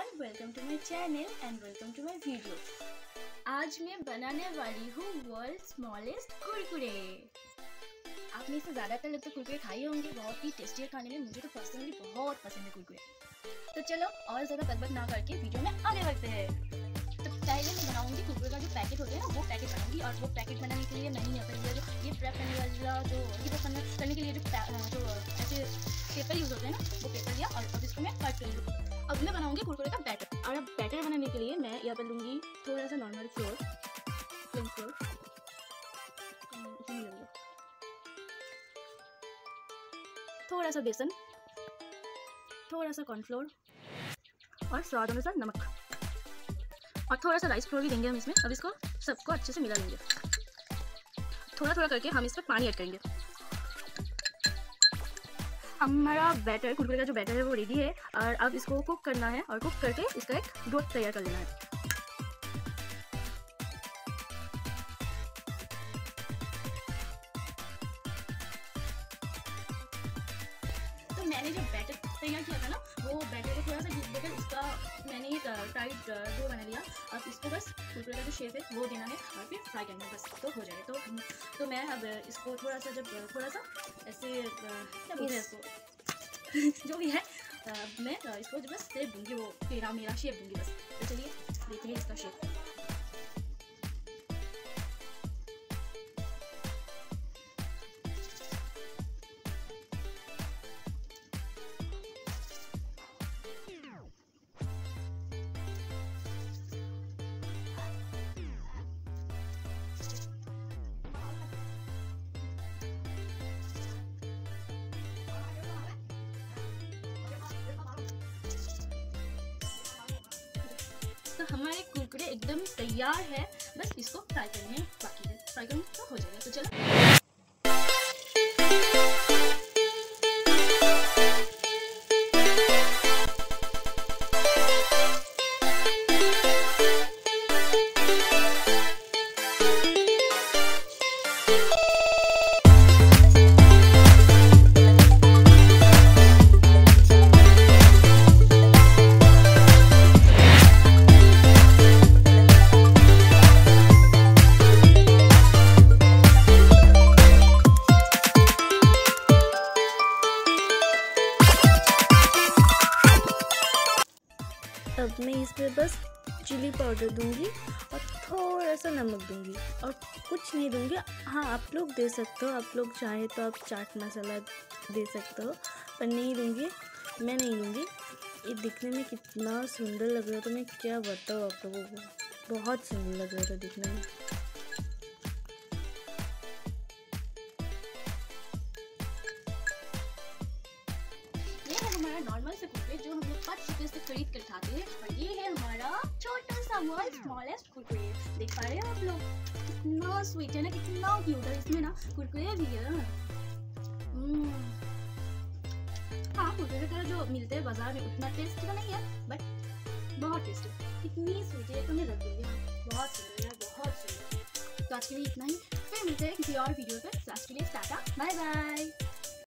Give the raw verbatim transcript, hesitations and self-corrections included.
Everyone, welcome to my channel and welcome to my video. आज मैं बनाने वाली हूँ वर्ल्ड स्मॉलेस्ट कुरकुरे। आप में से ज़्यादातर लोग तो कुरकुरे खाए होंगे, बहुत ही टेस्टी है खाने में। मुझे तो पर्सनली बहुत पसंद है कुरकुरे। तो चलो और ज़्यादा बकबक ना करके वीडियो में आगे बढ़ते हैं। तो पहले मैं बनाऊंगी कुरकुरे का जो पैकेट होता है ना, वो पैकेट बनाऊंगी। और वो पैकेट बनाने के लिए मैंने यहाँ पर लिया जो ये प्रेप करने वाला जो ये करने के लिए जो जो ऐसे पेपर यूज़ होते हैं ना, वो पेपर लिया और अब इसको मैं कट कर लूँगी। अब मैं बनाऊंगी कुरकुरे का बैटर। और अब बैटर बनाने के लिए मैं यहाँ पर लूँगी थोड़ा सा नॉर्मल फ्लोर, प्लेन फ्लोर, थोड़ा सा बेसन, थोड़ा सा कॉर्नफ्लोर और स्वाद अनुसार नमक और थोड़ा सा राइस फ्लोर भी देंगे हम इसमें। अब इसको सबको अच्छे से मिला लेंगे। थोड़ा थोड़ा करके हम इसमें पानी ऐड करेंगे। हमारा बैटर, कुरकुरे का जो बैटर है वो रेडी है और अब इसको कुक करना है और कुक करके इसका एक डो तैयार कर लेना है। तो मैंने जो बैटर तैयार किया था ना, वो बैटर को थोड़ा सा घिस देकर इसका मैंने एक टाइट डो बना लिया। अब इसको बस कुरकुरे का जो शेप है वो देना है और फिर फ्राई करना है, बस तो हो जाए। तो तो मैं अब इसको थोड़ा सा जब थोड़ा सा ऐसे क्या बोलते हैं इसको जो भी है आ, मैं इसको जो बस शेप दूंगी, वो तेरा मेरा शेप दूंगी बस। तो चलिए देखते हैं इसका शेप। तो हमारे कुरकुरे एकदम तैयार है, बस इसको फ्राई करने बाकी है। फ्राई करने तो हो जाएगा। तो चलो अब मैं इसमें बस चिली पाउडर दूंगी और थोड़ा सा नमक दूंगी और कुछ नहीं दूंगी। हाँ, आप लोग दे सकते हो, आप लोग चाहे तो आप चाट मसाला दे सकते हो, पर नहीं दूंगी, मैं नहीं दूंगी। ये दिखने में कितना सुंदर लग रहा था, मैं क्या बताऊँ आप लोगों को, बहुत सुंदर लग रहा था दिखने में। हमारा नॉर्मल से कुरकुरे जो हम लोग पाँच रुपये से खरीद कर खाते हैं, और ये है हमारा छोटा सा वर्ल्ड स्मॉलेस्ट कुरकुरे। देख पा रहे हैं आप लोग, कितना स्वीट है ना, कितना क्यूट है। इसमें ना कुरकुरे भी है। हाँ, कुरकुरे का जो मिलते हैं बाजार में उतना टेस्ट तो नहीं है, बट बहुत टेस्ट है। कितनी स्वीट है, तो मैं रख दूंगी। बहुत सुंदर है, बहुत सुंदर। तो आज के लिए इतना ही, फिर मिलते हैं किसी और वीडियो पे। आज के लिए टाटा, बाय बाय।